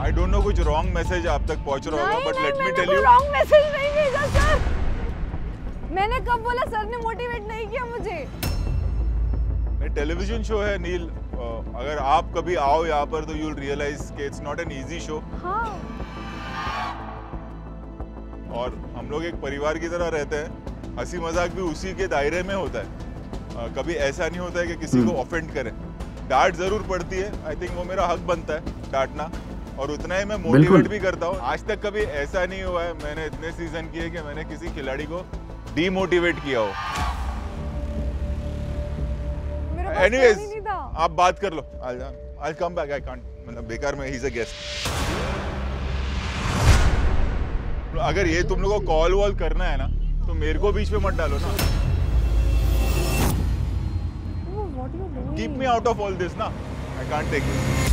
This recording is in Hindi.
आई डोंट नो कुछ रॉन्ग मैसेज आप तक पहुंच रहा होगा, but let me tell you, wrong message नहीं भेजा सर। मैंने कब बोला सर ने मोटिवेट नहीं किया मुझे? टेलीविजन शो है नील, अगर आप कभी आओ यहाँ पर तो यू विल रियलाइज कि it's not an easy show. हाँ। और हम लोग एक परिवार की तरह रहते हैं, हंसी मजाक भी उसी के दायरे में होता है। कभी ऐसा नहीं होता है कि किसी को ऑफेंड करें। डांट जरूर पड़ती है, आई थिंक वो मेरा हक बनता है डांटना, और उतना ही मैं मोटिवेट भी करता हूँ। आज तक कभी ऐसा नहीं हुआ है, मैंने इतने सीजन किए कि मैंने किसी खिलाड़ी को डीमोटिवेट किया हो। एनीवेज आप बात कर लो, आई कम बैक, आई कांट, मतलब बेकार में, ही इज अ गेस्ट। अगर ये तुम लोगों को कॉल वॉल करना है ना तो मेरे को बीच में मत डालो ना। Keep me out of all this ना, आई कांट टेक दिस।